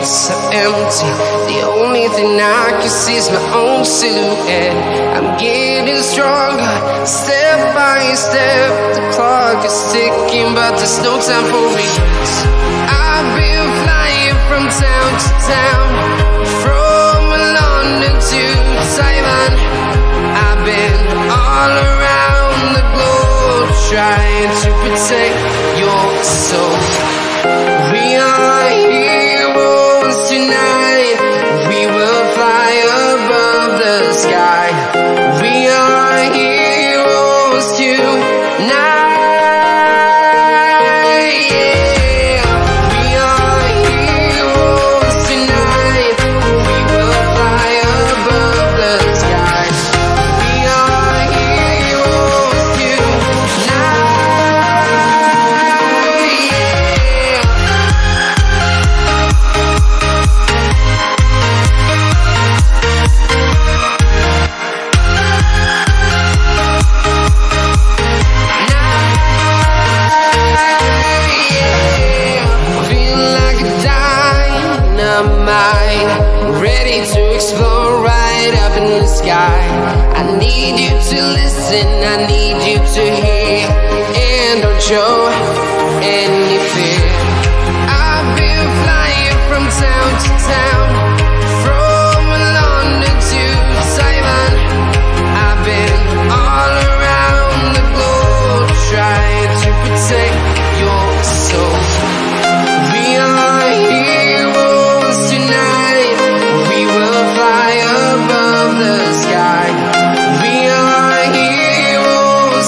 so empty. The only thing I can see is my own silhouette. I'm getting stronger, step by step. The clock is ticking, but there's no time for me. I've been flying from town to town, from London to Taiwan. I've been all around the globe, trying to protect your soul. We are heroes tonight. We will fly above the sky. We are heroes tonight. Ready to explore right up in the sky. I need you to listen, I need you to hear, and don't show any fear. I've been flying from town to town, from London to Taiwan. I've been all around the globe, trying to protect your soul. We are heroes tonight. We will fly above the sky. We are heroes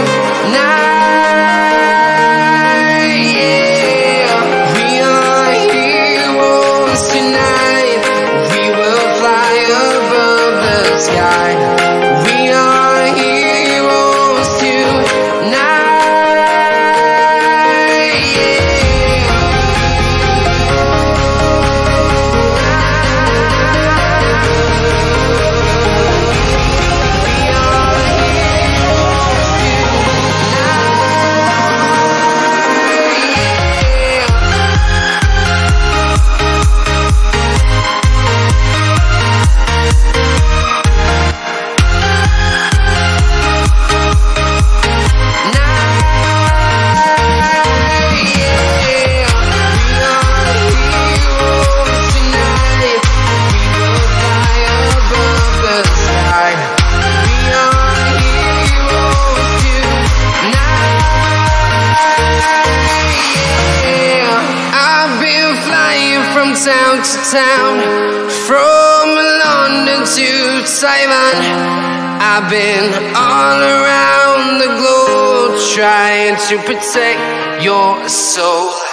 tonight. Yeah. We are heroes tonight. We will fly above the sky. We are heroes tonight. From town to town, from London to Taiwan. I've been all around the globe, trying to protect your soul.